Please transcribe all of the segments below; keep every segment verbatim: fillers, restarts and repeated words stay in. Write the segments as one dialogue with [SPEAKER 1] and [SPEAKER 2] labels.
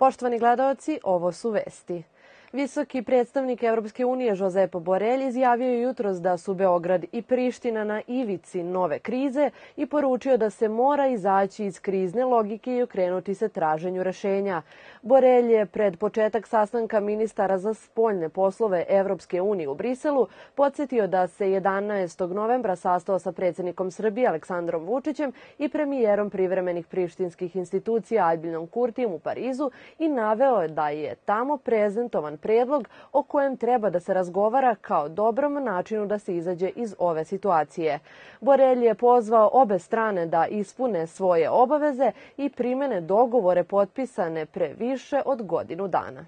[SPEAKER 1] Poštovani gledaoci, ovo su vesti. Visoki predstavnik Evropske unije Josep Borrell izjavio je jutros da su Beograd i Priština na ivici nove krize i poručio da se mora izaći iz krizne logike i okrenuti se traženju rešenja. Borrell je pred početak sastanka ministara za spoljne poslove Evropske unije u Briselu podsjetio da se jedanaestog novembra sastao sa predsjednikom Srbije Aleksandrom Vučićem i premijerom privremenih prištinskih institucija Aljbinom Kurtijem u Parizu i naveo je da je tamo prezentovan predlog o kojem treba da se razgovara kao dobrom načinu da se izađe iz ove situacije. Borrell je pozvao obe strane da ispune svoje obaveze i primene dogovore potpisane pre više od godinu dana.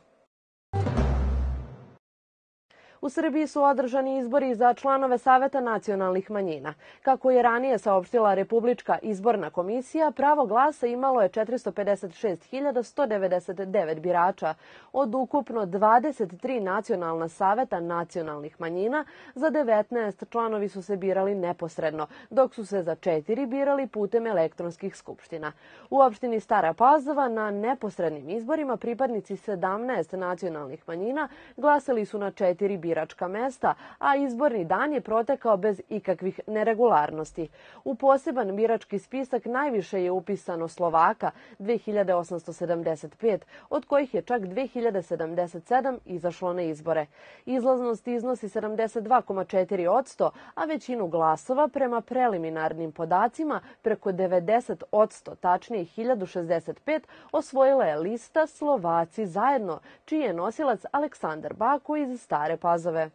[SPEAKER 1] U Srbiji su održani izbori za članove Saveta nacionalnih manjina. Kako je ranije saopštila Republička izborna komisija, pravo glasa imalo je četiristo pedeset šest hiljada sto devedeset devet birača. Od ukupno dvadeset tri nacionalna saveta nacionalnih manjina, za devetnaest članovi su se birali neposredno, dok su se za četiri birali putem elektronskih skupština. U opštini Stara Pazova na neposrednim izborima pripadnici sedamnaest nacionalnih manjina glasali su na četiri biračka mesta, a izborni dan je protekao bez ikakvih neregularnosti. U poseban birački spisak najviše je upisano Slovaka dve hiljade osamsto sedamdeset pet, od kojih je čak dve hiljade sedamdeset sedam izašlo na izbore. Izlaznost iznosi sedamdeset dva zarez četiri posto, a većinu glasova prema preliminarnim podacima preko devedeset posto, tačnije hiljadu šezdeset pet, osvojila je lista Slovaci zajedno, čiji je nosilac Aleksandar Bako iz Stare Pazove.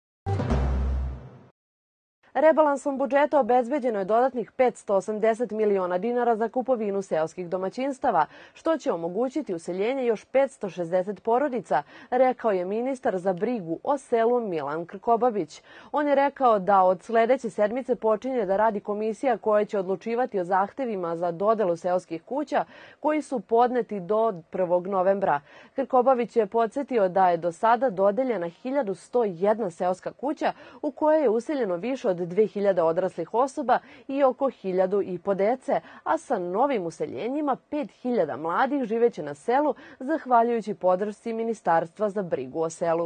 [SPEAKER 1] Rebalansom budžeta obezbeđeno je dodatnih petsto osamdeset miliona dinara za kupovinu seoskih domaćinstava, što će omogućiti useljenje još petsto šezdeset porodica, rekao je ministar za brigu o selu Milan Krkobabić. On je rekao da od sledeće sedmice počinje da radi komisija koja će odlučivati o zahtevima za dodelu seoskih kuća koji su podneti do prvog novembra. Krkobabić je podsjetio da je do sada dodeljena hiljadu sto jedna seoska kuća u kojoj je useljeno više od dve hiljade odraslih osoba i oko hiljadu i po dece, a sa novim useljenjima pet hiljada mladih živeće na selu zahvaljujući podršci Ministarstva za brigu o selu.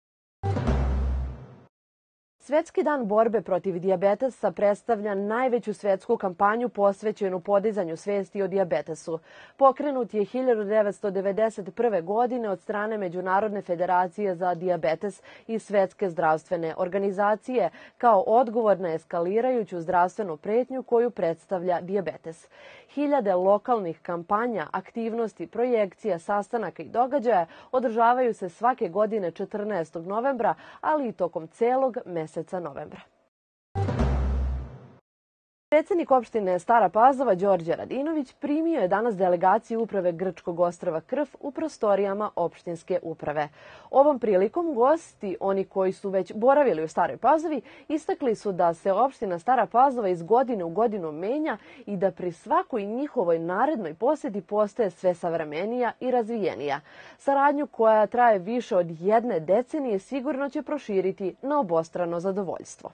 [SPEAKER 1] Svetski dan borbe protiv dijabetesa predstavlja najveću svetsku kampanju posvećenu podizanju svesti o dijabetesu. Pokrenut je hiljadu devetsto devedeset prve. godine od strane Međunarodne federacije za dijabetes i Svetske zdravstvene organizacije kao odgovor na eskalirajuću zdravstvenu pretnju koju predstavlja dijabetes. Hiljade lokalnih kampanja, aktivnosti, projekcija, sastanaka i događaja održavaju se svake godine četrnaestog novembra, ali i tokom celog meseca novembra. Predsjednik opštine Stara Pazova Đorđe Radinović primio je danas delegaciju uprave Grčkog ostrva Krf u prostorijama opštinske uprave. Ovom prilikom gosti, oni koji su već boravili u Staroj Pazovi, istakli su da se opština Stara Pazova iz godine u godinu menja i da pri svakoj njihovoj narednoj posjeti postaje sve savremenija i razvijenija. Saradnju koja traje više od jedne decenije sigurno će proširiti na obostrano zadovoljstvo.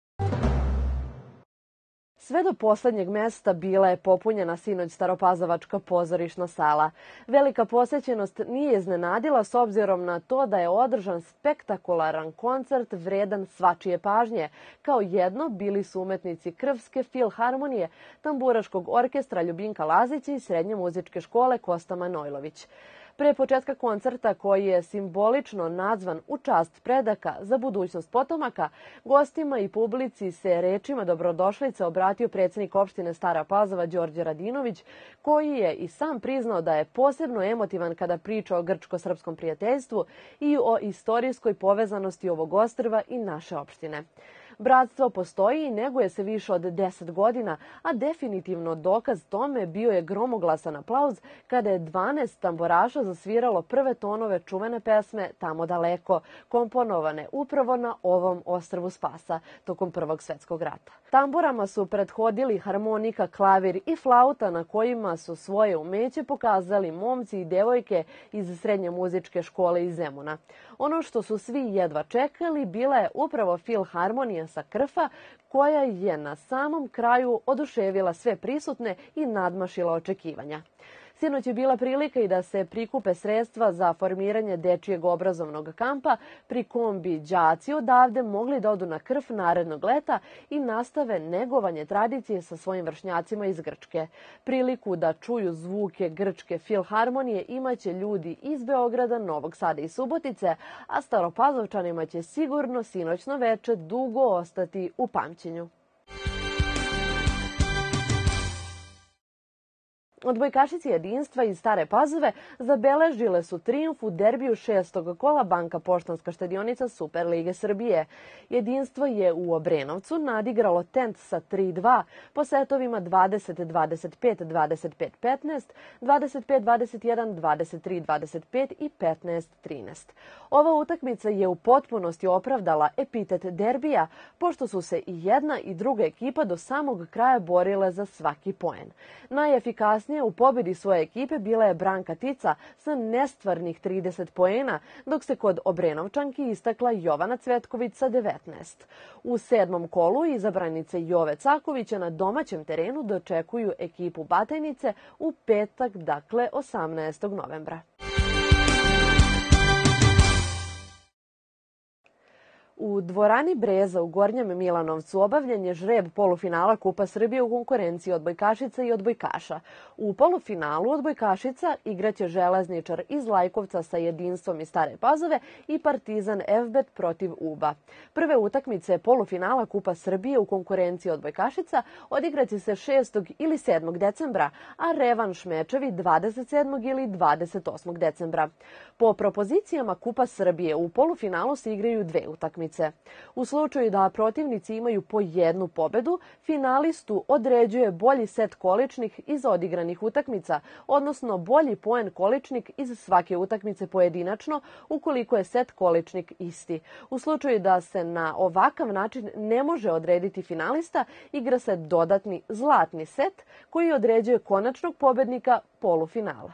[SPEAKER 1] Sve do poslednjeg mesta bila je popunjena sinoć staropazovačka pozorišna sala. Velika posjećenost nije iznenadila s obzirom na to da je održan spektakularan koncert vredan svačije pažnje. Kao jedno bili su umetnici Krfske filharmonije, tamburaškog orkestra Ljubinka Lazića i srednje muzičke škole Kosta Manojlović. Pre početka koncerta, koji je simbolično nazvan u čast predaka za budućnost potomaka, gostima i publici se rečima dobrodošlice obratio predsjednik opštine Stara Pazova Đorđe Radinović, koji je i sam priznao da je posebno emotivan kada priča o grčko-srpskom prijateljstvu i o istorijskoj povezanosti ovog ostrva i naše opštine. Bratstvo postoji i neguje se više od deset godina, a definitivno dokaz tome bio je gromoglasan aplauz kada je dvanaest tamburaša zasviralo prve tonove čuvene pesme Tamo daleko, komponovane upravo na ovom ostrvu Spasa tokom Prvog svjetskog rata. Tamburama su prethodili harmonika, klavir i flauta na kojima su svoje umeće pokazali momci i devojke iz srednje muzičke škole iz Zemuna. Ono što su svi jedva čekali bila je upravo filharmonija sa Krfa, koja je na samom kraju oduševila sve prisutne i nadmašila očekivanja. Sinoć je bila prilika i da se prikupe sredstva za formiranje dečijeg obrazovnog kampa, pri kom bi đaci odavde mogli da odu na krf narednog leta i nastave negovanje tradicije sa svojim vršnjacima iz Grčke. Priliku da čuju zvuke grčke filharmonije imaće ljudi iz Beograda, Novog Sada i Subotice, a Staropazovčanima će sigurno sinoćno veče dugo ostati u pamćenju. Odbojkašice Jedinstva iz Stare Pazove zabeležile su trijumf u derbiju šestog kola Banka Poštanska štedionica Superlige Srbije. Jedinstvo je u Obrenovcu nadigralo Tent sa tri dva po setovima dvadeset dvadeset pet, dvadeset pet petnaest, dvadeset pet dvadeset jedan, dvadeset tri dvadeset pet i petnaest trinaest. Ova utakmica je u potpunosti opravdala epitet derbija, pošto su se i jedna i druga ekipa do samog kraja borile za svaki poen. Najefikasnije u pobedi svoje ekipe bila je Branka Tica sa nestvarnih trideset poena, dok se kod Obrenovčanki istakla Jovana Cvetković sa devetnaest. U sedmom kolu izabranice Jove Cakovića na domaćem terenu dočekuju ekipu Batajnice u petak, dakle osamnaestog novembra. U dvorani Breza u Gornjem Milanovcu obavljen je žreb polufinala Kupa Srbije u konkurenciji odbojkašica i odbojkaša. U polufinalu odbojkašica igraće Železničar iz Lajkovca sa Jedinstvom iz Stare Pazove i Partizan F B protiv U B A. Prve utakmice polufinala Kupa Srbije u konkurenciji odbojkašica odigraće se šestog ili sedmog decembra, a revanš mečevi dvadeset sedmog ili dvadeset osmog decembra. Po propozicijama Kupa Srbije u polufinalu se igraju dve utakmice. U slučaju da protivnici imaju po jednu pobedu, finalistu određuje bolji set količnih iz odigranih utakmica, odnosno bolji poen količnik iz svake utakmice pojedinačno, ukoliko je set količnik isti. U slučaju da se na ovakav način ne može odrediti finalista, igra se dodatni zlatni set koji određuje konačnog pobednika polufinala.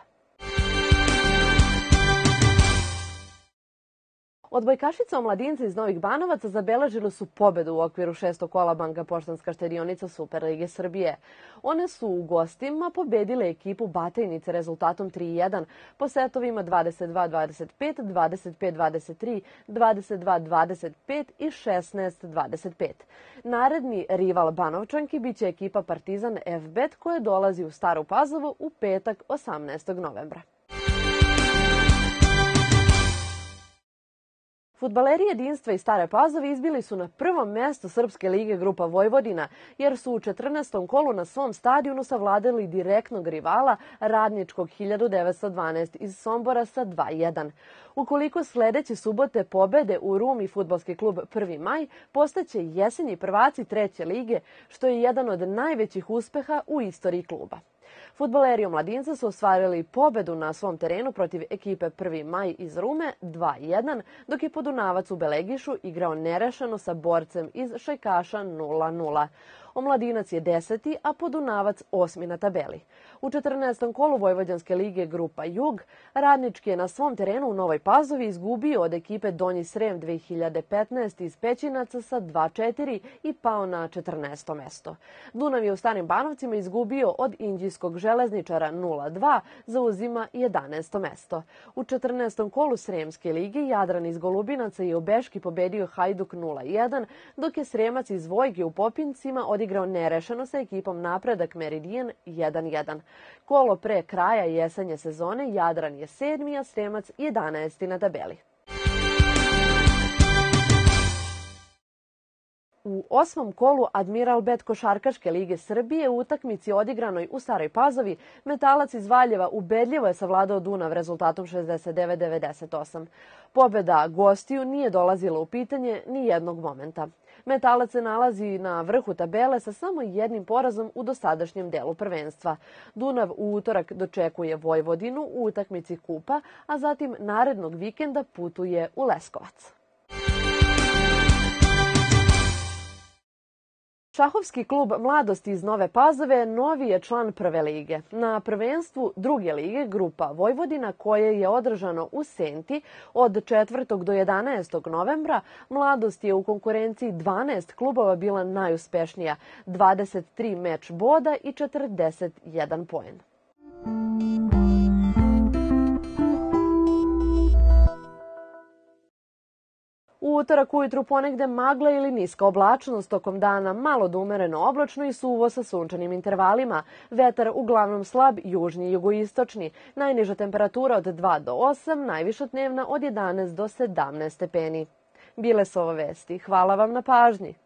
[SPEAKER 1] Odbojkašice omladinci iz Novih Banovaca zabeležile su pobedu u okviru šestog kola Banka Poštanska štedionica Superlige Srbije. One su u gostima pobedile ekipu Batajnice rezultatom tri jedan po setovima dvadeset dva dvadeset pet, dvadeset pet dvadeset tri, dvadeset dva dvadeset pet i šesnaest dvadeset pet. Naredni rival Banovčanki biće ekipa Partizan F B koja dolazi u Staru Pazovu u petak osamnaestog novembra. Fudbaleri Jedinstva iz Stare Pazove izbili su na prvom mestu Srpske lige Grupa Vojvodina, jer su u četrnaestom kolu na svom stadionu savladali direktnog rivala Radničkog hiljadu devetsto dvanaest iz Sombora sa dva jedan. Ukoliko sledeće subote pobede u Rumi fudbalski klub Prvi maj, postaće jesenji prvaci treće lige, što je jedan od najvećih uspeha u istoriji kluba. Fudbaleri omladinca su ostvarili pobedu na svom terenu protiv ekipe Prvi maj iz Rume dva jedan, dok je Podunavac u Belegišu igrao nerešeno sa Borcem iz Šajkaša nula nula. Omladinac je deseti, a Podunavac osmi na tabeli. U četrnaestom kolu Vojvođanske lige Grupa Jug, Radnički je na svom terenu u Novoj Pazovi izgubio od ekipe Donji Srem dve hiljade petnaest iz Pećinaca sa dva četiri i pao na četrnaesto mesto. Dunav je u Starim Banovcima izgubio od Inđijskog Železničara nula dva, zauzima jedanaesto mesto. U četrnaestom kolu Sremske lige Jadran iz Golubinaca je u Beški pobedio Hajduk nula jedan, dok je Sremac iz Vojge u Popincima odigrao nerešeno sa ekipom Napredak Meridijan jedan jedan. Kolo pre kraja jesenje sezone Jadran je sedmi, a Sremac jedanaesti na tabeli. U osmom kolu Admiral Bet košarkaške lige Srbije u utakmici odigranoj u Staroj Pazovi Metalac iz Valjeva ubedljivo je savladao Dunav rezultatom šezdeset devet devedeset osam. Pobeda gostiju nije dolazila u pitanje ni jednog momenta. Metalac se nalazi na vrhu tabele sa samo jednim porazom u dosadašnjem delu prvenstva. Dunav u utorak dočekuje Vojvodinu u utakmici kupa, a zatim narednog vikenda putuje u Leskovac. Šahovski klub Mladosti iz Nove Pazove novi je član Prve lige. Na prvenstvu Druge lige Grupa Vojvodina, koje je održano u Senti od četvrtog do jedanaestog novembra, Mladost je u konkurenciji dvanaest klubova bila najuspešnija, dvadeset tri meč boda i četrdeset jedan poen. utorak ujutru ponegde magla ili niska oblačnost, tokom dana malo do umereno oblačno i suvo sa sunčanim intervalima. Vetar uglavnom slab, južni i jugoistočni. Najniža temperatura od dva do osam, najviša dnevna od jedanaest do sedamnaest stepeni. Bile su ovo vesti. Hvala vam na pažnji.